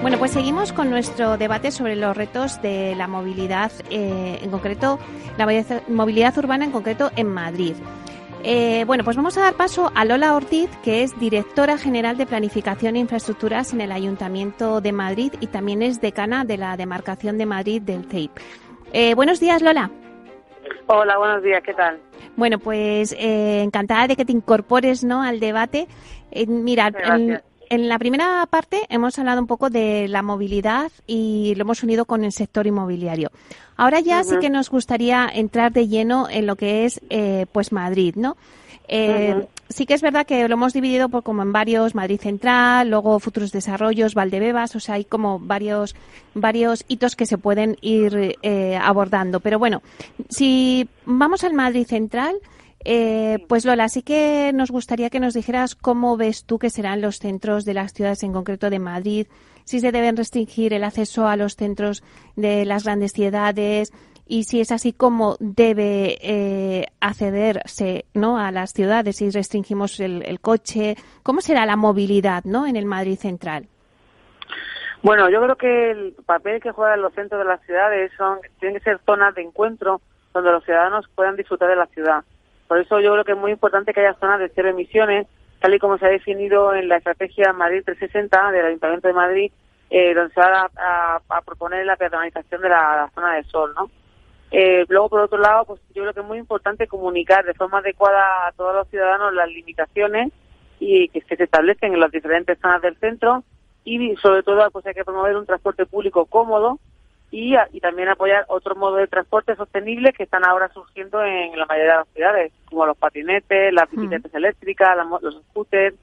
Bueno, pues seguimos con nuestro debate sobre los retos de la movilidad, en concreto, la movilidad urbana en concreto en Madrid. Bueno, pues vamos a dar paso a Lola Ortiz, que es directora general de Planificación e Infraestructuras en el Ayuntamiento de Madrid y también es decana de la demarcación de Madrid del CEIP. Buenos días, Lola. Hola, buenos días, ¿qué tal? Bueno, pues encantada de que te incorpores, ¿no?, al debate. Mira, en la primera parte hemos hablado un poco de la movilidad y lo hemos unido con el sector inmobiliario. Ahora ya sí que nos gustaría entrar de lleno en lo que es pues Madrid, ¿no? Sí que es verdad que lo hemos dividido como en varios, Madrid Central, luego Futuros Desarrollos, Valdebebas, o sea, hay como varios hitos que se pueden ir abordando. Pero bueno, si vamos al Madrid Central, pues Lola, sí que nos gustaría que nos dijeras cómo ves tú que serán los centros de las ciudades, en concreto de Madrid, si se deben restringir el acceso a los centros de las grandes ciudades y si es así, cómo debe accederse, ¿no?, a las ciudades, si restringimos el coche, cómo será la movilidad, ¿no?, en el Madrid Central. Bueno, yo creo que el papel que juegan los centros de las ciudades tienen que ser zonas de encuentro donde los ciudadanos puedan disfrutar de la ciudad. Por eso yo creo que es muy importante que haya zonas de cero emisiones, tal y como se ha definido en la estrategia Madrid 360 del Ayuntamiento de Madrid, donde se va a proponer la peatonalización de la zona del sol, ¿no? Luego, por otro lado, pues yo creo que es muy importante comunicar de forma adecuada a todos los ciudadanos las limitaciones y que se establecen en las diferentes zonas del centro y, sobre todo, pues hay que promover un transporte público cómodo y también apoyar otros modos de transporte sostenibles que están ahora surgiendo en la mayoría de las ciudades, como los patinetes, las bicicletas eléctricas, los scooters.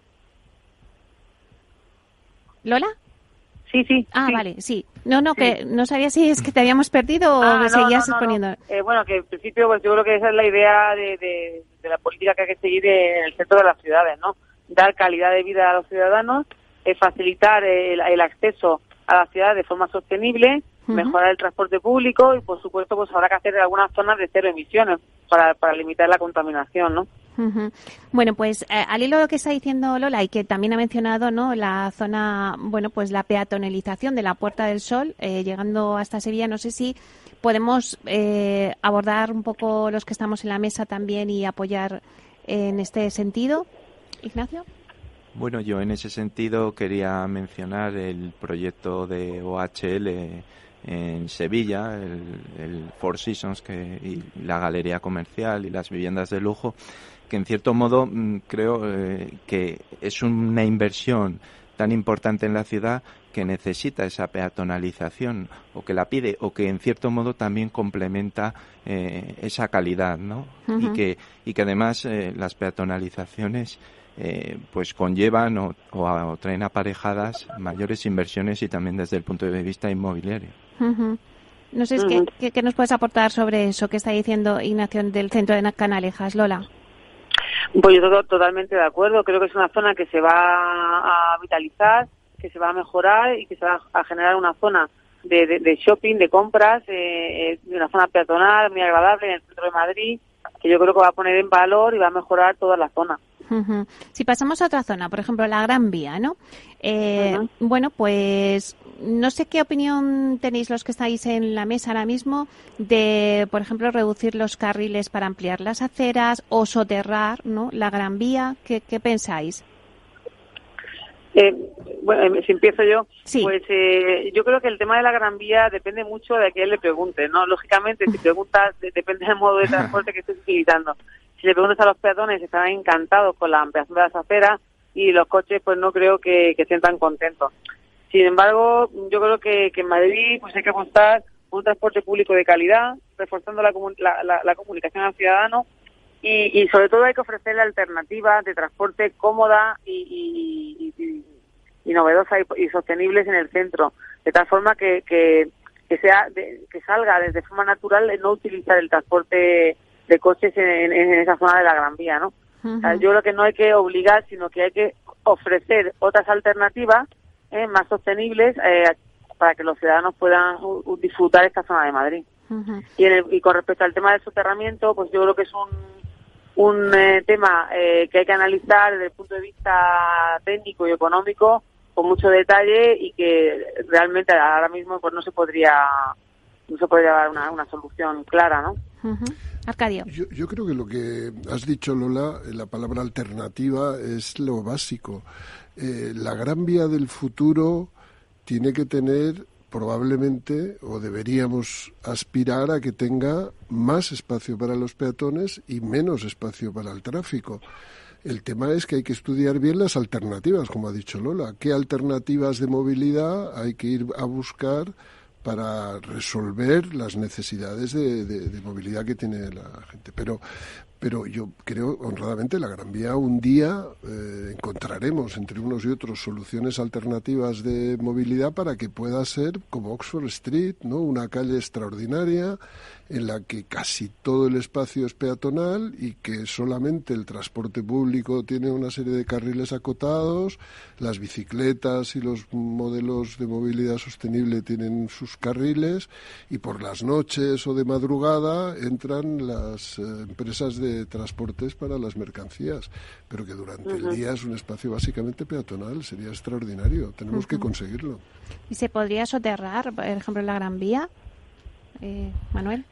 ¿Lola? Sí. Vale, sí. No, que no sabía si es que te habíamos perdido o seguías exponiendo. Bueno, que en principio pues yo creo que esa es la idea de la política que hay que seguir en el centro de las ciudades, ¿no? Dar calidad de vida a los ciudadanos, facilitar el acceso a la ciudad de forma sostenible, mejorar el transporte público y, por supuesto, pues habrá que hacer algunas zonas de cero emisiones para limitar la contaminación, ¿no? Bueno, pues al hilo de lo que está diciendo Lola y que también ha mencionado, ¿no?, la zona, bueno, pues la peatonalización de la Puerta del Sol, llegando hasta Sevilla, no sé si podemos abordar un poco los que estamos en la mesa también y apoyar en este sentido. Ignacio. Bueno, yo en ese sentido quería mencionar el proyecto de OHL en Sevilla, el Four Seasons y la galería comercial y las viviendas de lujo, que en cierto modo creo que es una inversión tan importante en la ciudad que necesita esa peatonalización o que la pide o que en cierto modo también complementa esa calidad, ¿no? Y que además las peatonalizaciones pues conllevan o traen aparejadas mayores inversiones y también desde el punto de vista inmobiliario. No sé, ¿qué nos puedes aportar sobre eso que está diciendo Ignacio del centro de Canalejas, Lola? Pues yo estoy totalmente de acuerdo. Creo que es una zona que se va a vitalizar, que se va a mejorar y que se va a generar una zona de shopping, de compras, una zona peatonal muy agradable en el centro de Madrid, que yo creo que va a poner en valor y va a mejorar toda la zona. Si pasamos a otra zona, por ejemplo, la Gran Vía, ¿no? Bueno, pues no sé qué opinión tenéis los que estáis en la mesa ahora mismo de, por ejemplo, reducir los carriles para ampliar las aceras o soterrar, ¿no?, la Gran Vía. ¿Qué pensáis? Bueno, si empiezo yo, sí. Pues yo creo que el tema de la Gran Vía depende mucho de a quién le pregunte, ¿no? Lógicamente, si preguntas, depende del modo de transporte que estés utilizando. Si le preguntas a los peatones, estarán encantados con la ampliación de las aceras y los coches, pues no creo que estén tan contentos. Sin embargo, yo creo que en Madrid pues hay que apostar por un transporte público de calidad, reforzando la comunicación al ciudadano y sobre todo hay que ofrecerle alternativas de transporte cómoda y novedosas y sostenibles en el centro, de tal forma que salga de forma natural el no utilizar el transporte de coches en esa zona de la Gran Vía, ¿no? O sea, yo creo que no hay que obligar, sino que hay que ofrecer otras alternativas más sostenibles para que los ciudadanos puedan disfrutar esta zona de Madrid. Y con respecto al tema del soterramiento, pues yo creo que es un tema que hay que analizar desde el punto de vista técnico y económico con mucho detalle y que realmente ahora mismo pues no se podría dar una solución clara, ¿no? Arcadio. Yo creo que lo que has dicho, Lola, la palabra alternativa es lo básico. La Gran Vía del futuro tiene que tener probablemente, o deberíamos aspirar a que tenga más espacio para los peatones y menos espacio para el tráfico. El tema es que hay que estudiar bien las alternativas, como ha dicho Lola. ¿Qué alternativas de movilidad hay que ir a buscar para resolver las necesidades de movilidad que tiene la gente? Pero yo creo, honradamente, la Gran Vía un día encontraremos entre unos y otros soluciones alternativas de movilidad para que pueda ser como Oxford Street, ¿no? Una calle extraordinaria en la que casi todo el espacio es peatonal y que solamente el transporte público tiene una serie de carriles acotados, las bicicletas y los modelos de movilidad sostenible tienen sus carriles y por las noches o de madrugada entran las empresas de transportes para las mercancías, pero que durante el día es un espacio básicamente peatonal. Sería extraordinario, tenemos que conseguirlo. ¿Y se podría soterrar, por ejemplo, en la Gran Vía? Manuel.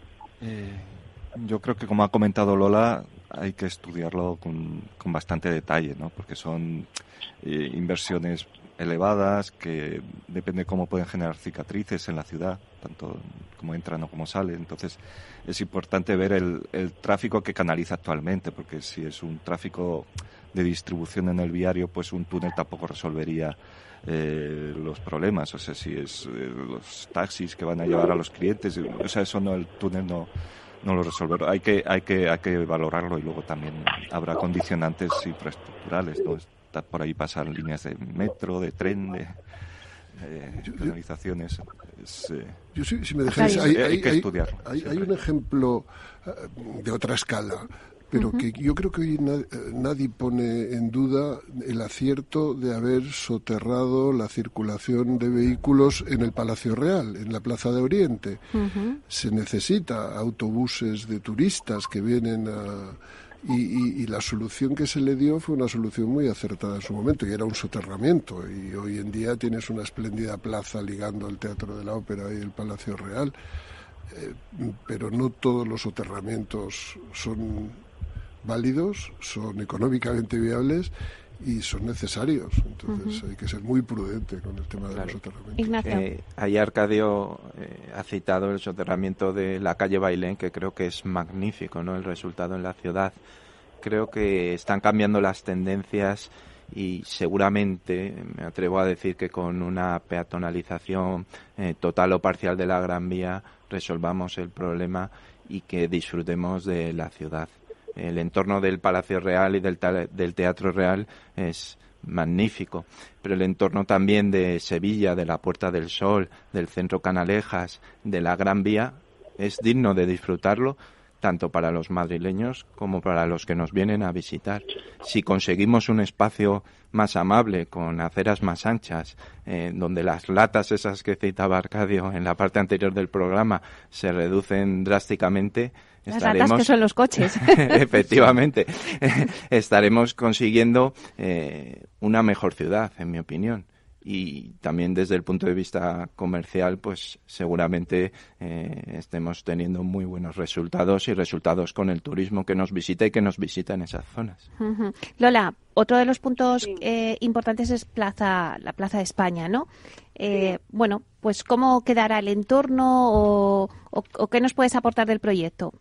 Yo creo que, como ha comentado Lola, hay que estudiarlo con bastante detalle, ¿no? Porque son inversiones elevadas que depende cómo pueden generar cicatrices en la ciudad, tanto como entran o como salen. Entonces es importante ver el tráfico que canaliza actualmente, porque si es un tráfico de distribución en el viario, pues un túnel tampoco resolvería los problemas. O sea, si es los taxis que van a llevar a los clientes, o sea, eso no, el túnel no lo resolverá. Hay que valorarlo, y luego también habrá condicionantes infraestructurales, ¿no? Por ahí pasan líneas de metro, de tren, de canalizaciones. Si me dejáis, hay que estudiarlo. Hay un ejemplo de otra escala, pero que yo creo que hoy nadie pone en duda el acierto de haber soterrado la circulación de vehículos en el Palacio Real, en la Plaza de Oriente. Se necesita autobuses de turistas que vienen y la solución que se le dio fue una solución muy acertada en su momento, y era un soterramiento, y hoy en día tienes una espléndida plaza ligando el Teatro de la Ópera y el Palacio Real, pero no todos los soterramientos son válidos, son económicamente viables y son necesarios. Entonces hay que ser muy prudente con el tema de los soterramientos. Ignacio. Ahí Arcadio ha citado el soterramiento de la calle Bailén, que creo que es magnífico, ¿no? El resultado en la ciudad. Creo que están cambiando las tendencias y seguramente, me atrevo a decir, que con una peatonalización total o parcial de la Gran Vía resolvamos el problema y que disfrutemos de la ciudad. El entorno del Palacio Real y del Teatro Real es magnífico, pero el entorno también de Sevilla, de la Puerta del Sol, del Centro Canalejas, de la Gran Vía, es digno de disfrutarlo tanto para los madrileños como para los que nos vienen a visitar. Si conseguimos un espacio más amable, con aceras más anchas, donde las latas esas que citaba Arcadio en la parte anterior del programa se reducen drásticamente, las latas que son los coches. Efectivamente, estaremos consiguiendo una mejor ciudad, en mi opinión. Y también desde el punto de vista comercial, pues seguramente estemos teniendo muy buenos resultados, y resultados con el turismo que nos visita y que nos visita en esas zonas. Lola, otro de los puntos importantes es la Plaza de España, ¿no? Bueno, pues ¿cómo quedará el entorno o qué nos puedes aportar del proyecto?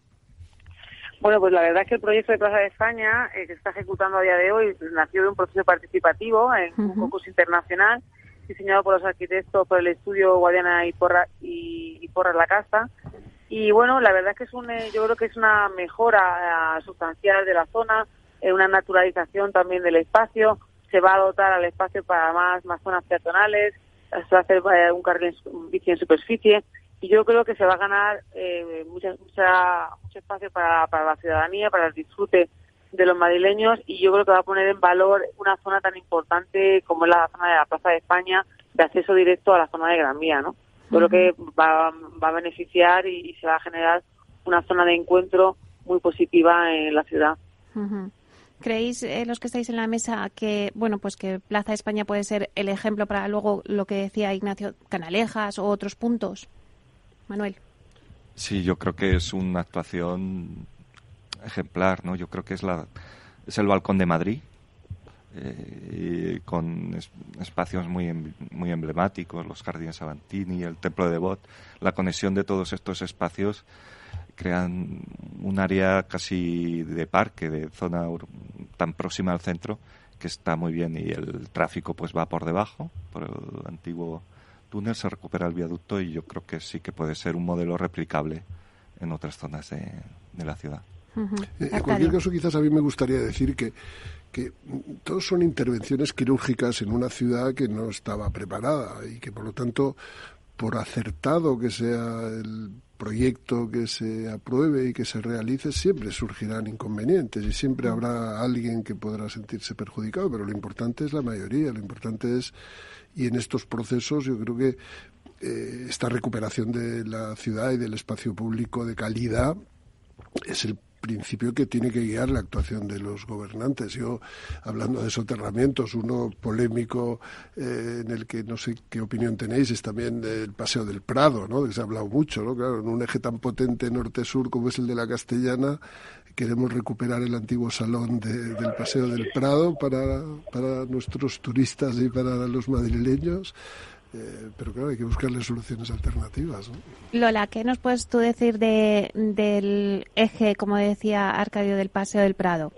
Bueno, pues la verdad es que el proyecto de Plaza de España, que se está ejecutando a día de hoy, nació de un proceso participativo en un concurso internacional diseñado por los arquitectos, por el estudio Guadiana y Porras La Casa. Y bueno, la verdad es que yo creo que es una mejora sustancial de la zona, una naturalización también del espacio. Se va a dotar al espacio para más zonas peatonales, se va a hacer un carril bici en superficie. Y yo creo que se va a ganar mucho espacio para la ciudadanía, para el disfrute de los madrileños, y yo creo que va a poner en valor una zona tan importante como es la zona de la Plaza de España, de acceso directo a la zona de Gran Vía, ¿no? Yo creo que va a beneficiar y se va a generar una zona de encuentro muy positiva en la ciudad. ¿Creéis, los que estáis en la mesa, que bueno, pues que Plaza España puede ser el ejemplo para luego lo que decía Ignacio, Canalejas o otros puntos? Manuel. Sí, yo creo que es una actuación ejemplar, ¿no? Yo creo que es el Balcón de Madrid, con espacios muy emblemáticos, los Jardines Savantini, el Templo de Devot. La conexión de todos estos espacios crean un área casi de parque, de zona tan próxima al centro, que está muy bien, y el tráfico pues va por debajo, por el antiguo túnel, se recupera el viaducto, y yo creo que sí que puede ser un modelo replicable en otras zonas de la ciudad. En cualquier caso, quizás a mí me gustaría decir que todos son intervenciones quirúrgicas en una ciudad que no estaba preparada y que, por lo tanto, por acertado que sea el proyecto que se apruebe y que se realice, siempre surgirán inconvenientes y siempre habrá alguien que podrá sentirse perjudicado, pero lo importante es la mayoría, lo importante es, y en estos procesos yo creo que esta recuperación de la ciudad y del espacio público de calidad es el principio que tiene que guiar la actuación de los gobernantes. Yo, hablando de soterramientos, uno polémico en el que no sé qué opinión tenéis, es también el Paseo del Prado, ¿no? Que se ha hablado mucho, ¿no? Claro, en un eje tan potente norte-sur como es el de la Castellana, queremos recuperar el antiguo salón del Paseo del Prado para nuestros turistas y para los madrileños. Pero claro, hay que buscarle soluciones alternativas, ¿no? Lola, ¿qué nos puedes tú decir del eje, como decía Arcadio, del Paseo del Prado?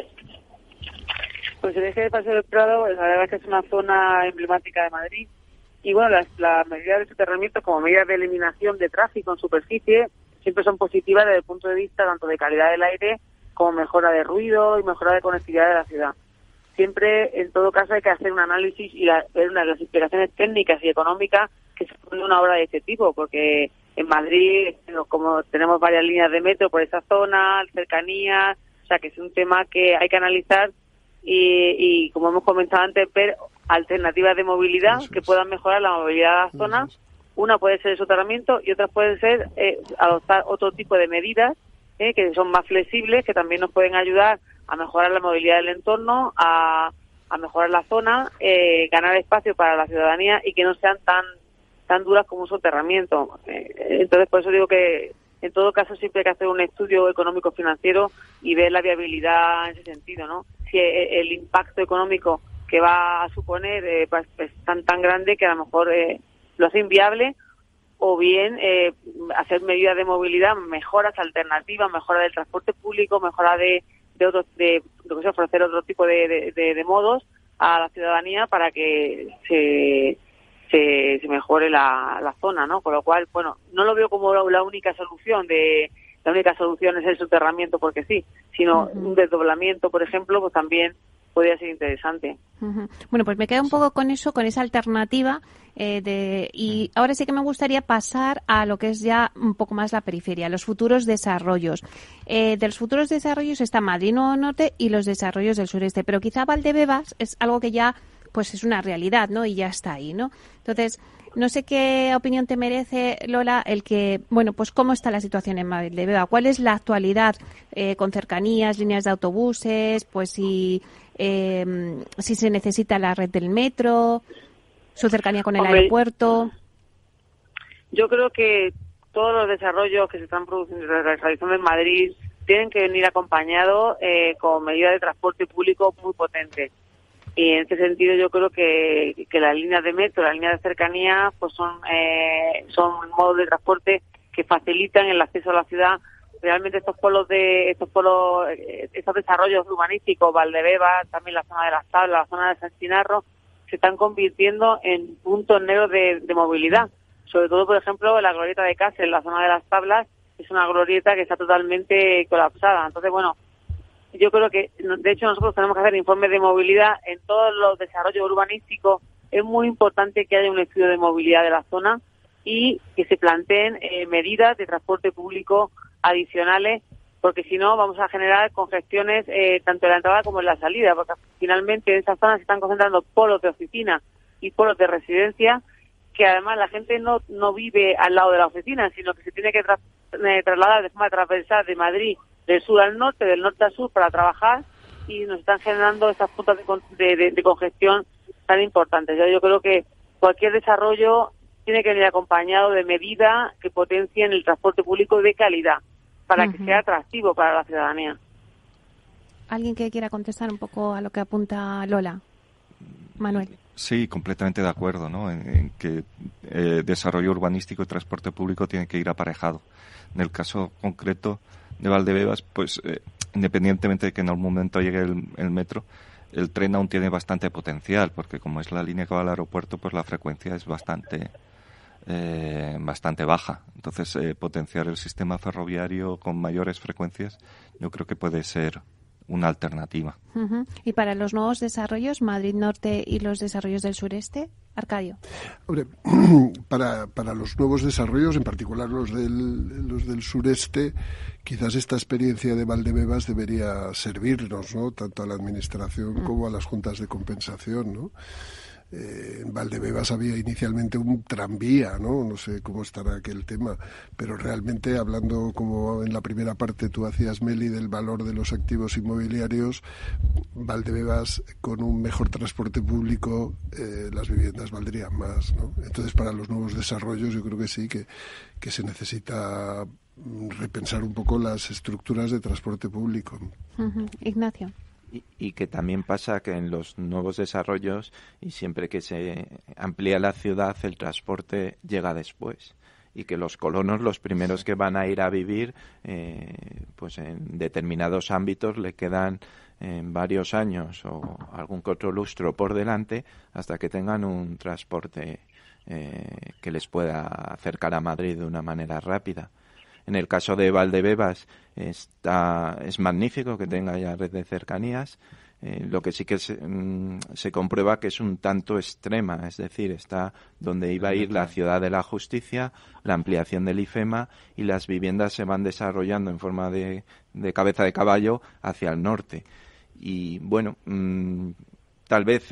Pues el eje del Paseo del Prado, la verdad es que es una zona emblemática de Madrid. Y bueno, las medidas de soterramiento como medidas de eliminación de tráfico en superficie siempre son positivas desde el punto de vista tanto de calidad del aire como mejora de ruido y mejora de conectividad de la ciudad. Siempre, en todo caso, hay que hacer un análisis y ver una de las implicaciones técnicas y económicas que se pone una obra de este tipo, porque en Madrid, como tenemos varias líneas de metro por esa zona, cercanías, o sea que es un tema que hay que analizar y como hemos comentado antes, ver alternativas de movilidad que puedan mejorar la movilidad de la zona. Una puede ser el soterramiento y otra puede ser adoptar otro tipo de medidas que son más flexibles, que también nos pueden ayudar a mejorar la movilidad del entorno, a mejorar la zona, ganar espacio para la ciudadanía y que no sean tan duras como un soterramiento. Entonces, por eso digo que en todo caso siempre hay que hacer un estudio económico-financiero y ver la viabilidad en ese sentido, ¿no? Si el impacto económico que va a suponer es tan grande que a lo mejor lo hace inviable, o bien hacer medidas de movilidad, mejoras alternativas, mejora del transporte público, mejora de ofrecer otro tipo de modos a la ciudadanía para que se mejore la zona, ¿no? Con lo cual, bueno, no lo veo como la única solución la única solución es el soterramiento porque sí, sino un desdoblamiento, por ejemplo, pues también podría ser interesante. Bueno, pues me quedo un poco con eso, con esa alternativa y ahora sí que me gustaría pasar a lo que es ya un poco más la periferia, los futuros desarrollos. De los futuros desarrollos está Madrid Nuevo Norte y los desarrollos del sureste, pero quizá Valdebebas es algo que ya pues es una realidad, ¿no? Y ya está ahí, ¿no? Entonces, no sé qué opinión te merece, Lola, el que, bueno, pues cómo está la situación en Valdebebas, cuál es la actualidad con cercanías, líneas de autobuses, pues si se necesita la red del metro, su cercanía con el aeropuerto. Yo creo que todos los desarrollos que se están realizando en Madrid tienen que venir acompañados con medidas de transporte público muy potentes. Y en este sentido yo creo que las líneas de metro, las líneas de cercanía, pues son modos de transporte que facilitan el acceso a la ciudad. Realmente estos desarrollos urbanísticos, Valdebebas, también la zona de las Tablas, la zona de San Chinarro, se están convirtiendo en puntos negros de movilidad. Sobre todo, por ejemplo, la glorieta de Cáceres, la zona de las Tablas, es una glorieta que está totalmente colapsada. Entonces, bueno, yo creo que, de hecho, nosotros tenemos que hacer informes de movilidad en todos los desarrollos urbanísticos. Es muy importante que haya un estudio de movilidad de la zona y que se planteen medidas de transporte público adicionales, porque si no vamos a generar congestiones tanto en la entrada como en la salida, porque finalmente en esas zonas se están concentrando polos de oficina y polos de residencia, que además la gente no vive al lado de la oficina, sino que se tiene que trasladar de forma transversal de Madrid del sur al norte, del norte al sur para trabajar, y nos están generando estas puntas de congestión tan importantes. Yo creo que cualquier desarrollo tiene que venir acompañado de medidas que potencien el transporte público de calidad para que sea atractivo para la ciudadanía. ¿Alguien que quiera contestar un poco a lo que apunta Lola? Manuel. Sí, completamente de acuerdo, ¿no? En que desarrollo urbanístico y transporte público tiene que ir aparejado. En el caso concreto de Valdebebas, pues independientemente de que en algún momento llegue el metro, el tren aún tiene bastante potencial, porque como es la línea que va al aeropuerto, pues la frecuencia es bastante baja. Entonces, potenciar el sistema ferroviario con mayores frecuencias, yo creo que puede ser una alternativa. ¿Y para los nuevos desarrollos, Madrid Norte y los desarrollos del sureste? Arcadio. Hombre, para los nuevos desarrollos, en particular los del sureste, quizás esta experiencia de Valdebebas debería servirnos, ¿no? Tanto a la administración como a las juntas de compensación, ¿no? En Valdebebas había inicialmente un tranvía, ¿no? No sé cómo estará aquel tema, pero realmente, hablando como en la primera parte tú hacías, Meli, del valor de los activos inmobiliarios, Valdebebas con un mejor transporte público, las viviendas valdrían más, ¿no? Entonces, para los nuevos desarrollos yo creo que sí, que se necesita repensar un poco las estructuras de transporte público. Ignacio. Y que también pasa que en los nuevos desarrollos, y siempre que se amplía la ciudad, el transporte llega después. Y que los colonos, los primeros que van a ir a vivir, pues en determinados ámbitos le quedan varios años o algún que otro lustro por delante hasta que tengan un transporte que les pueda acercar a Madrid de una manera rápida. En el caso de Valdebebas es magnífico que tenga ya red de cercanías. Lo que sí que se comprueba que es un tanto extrema, es decir, está donde iba a ir la Ciudad de la Justicia, la ampliación del IFEMA, y las viviendas se van desarrollando en forma de cabeza de caballo hacia el norte. Y bueno, tal vez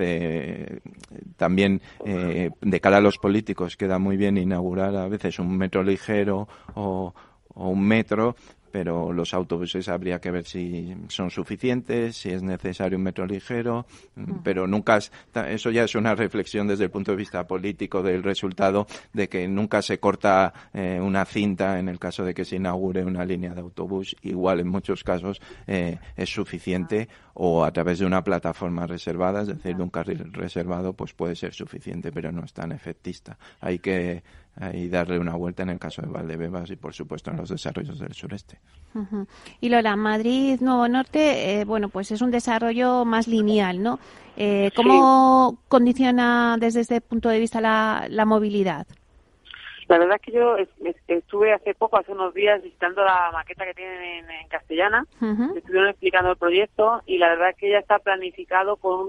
también de cara a los políticos queda muy bien inaugurar a veces un metro ligero o un metro, pero los autobuses habría que ver si son suficientes, si es necesario un metro ligero, pero nunca eso ya es una reflexión desde el punto de vista político del resultado de que nunca se corta una cinta en el caso de que se inaugure una línea de autobús. Igual en muchos casos es suficiente, o a través de una plataforma reservada, es decir, de un carril reservado, pues puede ser suficiente, pero no es tan efectista. Hay que darle una vuelta en el caso de Valdebebas y, por supuesto, en los desarrollos del sureste. Y Lola, Madrid Nuevo Norte, bueno, pues es un desarrollo más lineal, ¿no? ¿Cómo condiciona desde este punto de vista la movilidad? La verdad es que yo estuve hace unos días, visitando la maqueta que tienen en Castellana. Estuvieron explicando el proyecto y la verdad es que ya está planificado con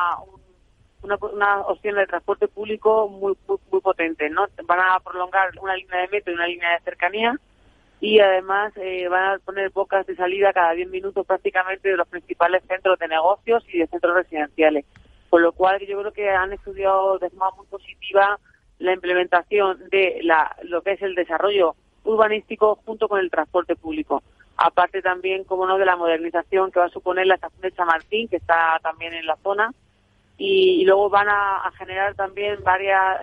una opción de transporte público muy potente, ¿no? Van a prolongar una línea de metro y una línea de cercanía, y además van a poner bocas de salida cada 10 minutos prácticamente de los principales centros de negocios y de centros residenciales. Por lo cual yo creo que han estudiado de forma muy positiva la implementación de lo que es el desarrollo urbanístico junto con el transporte público. Aparte también, como no, de la modernización que va a suponer la estación de Chamartín, que está también en la zona, y luego van a generar también varias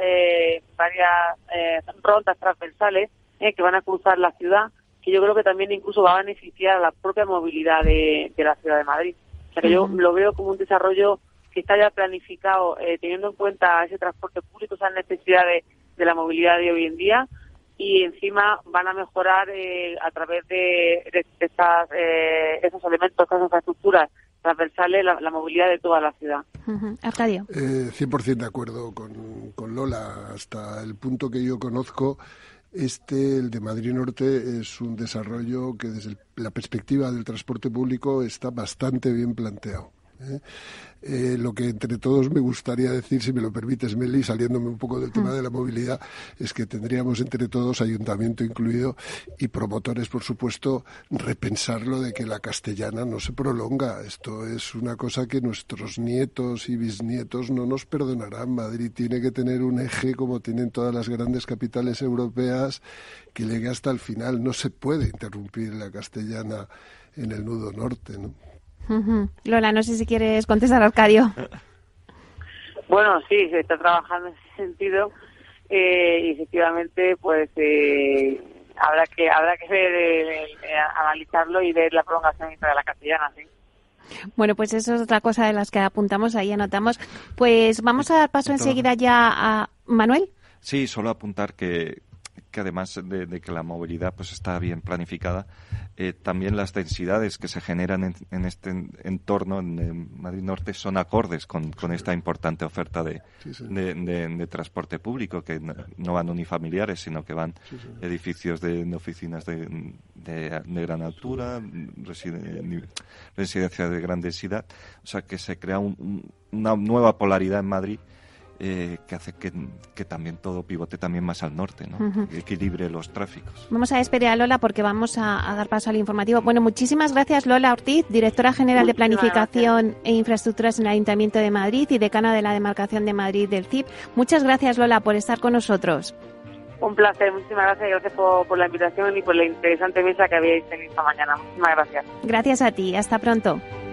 rondas transversales que van a cruzar la ciudad, que yo creo que también incluso va a beneficiar a la propia movilidad de la ciudad de Madrid. O sea que yo lo veo como un desarrollo que está ya planificado teniendo en cuenta ese transporte público, esas necesidades de la movilidad de hoy en día, y encima van a mejorar a través de esos elementos, esas infraestructuras transversales, la movilidad de toda la ciudad. Arcadio. 100% de acuerdo con Lola. Hasta el punto que yo conozco, el de Madrid Norte, es un desarrollo que desde la perspectiva del transporte público está bastante bien planteado. Lo que entre todos me gustaría decir, si me lo permites, Meli, saliéndome un poco del tema de la movilidad, es que tendríamos entre todos, ayuntamiento incluido y promotores, por supuesto, repensarlo de que la Castellana no se prolonga. Esto es una cosa que nuestros nietos y bisnietos no nos perdonarán. Madrid tiene que tener un eje, como tienen todas las grandes capitales europeas, que llegue hasta el final. No se puede interrumpir la Castellana en el nudo norte, ¿no? Lola, no sé si quieres contestar, Arcadio. Bueno, sí, se está trabajando en ese sentido y efectivamente pues habrá que ver, analizarlo y ver la prolongación de la Castellana, sí. Bueno, pues eso es otra cosa de las que apuntamos, ahí anotamos. Pues vamos a dar paso enseguida ya a Manuel. Sí, solo apuntar que además de que la movilidad pues está bien planificada, también las densidades que se generan en este entorno, en Madrid Norte, son acordes con esta importante oferta de transporte público, que no van unifamiliares, sino que van edificios de oficinas de gran altura, residencias de gran densidad. O sea, que se crea una nueva polaridad en Madrid, que hace que también todo pivote también más al norte, ¿no? Que equilibre los tráficos. Vamos a despedir a Lola porque vamos a dar paso al informativo. Bueno, muchísimas gracias, Lola Ortiz, directora general de Planificación e Infraestructuras en el Ayuntamiento de Madrid y decana de la Demarcación de Madrid del CIP. Muchas gracias, Lola, por estar con nosotros. Un placer, muchísimas gracias y gracias por la invitación y por la interesante mesa que habíais tenido esta mañana. Muchísimas gracias. Gracias a ti, hasta pronto.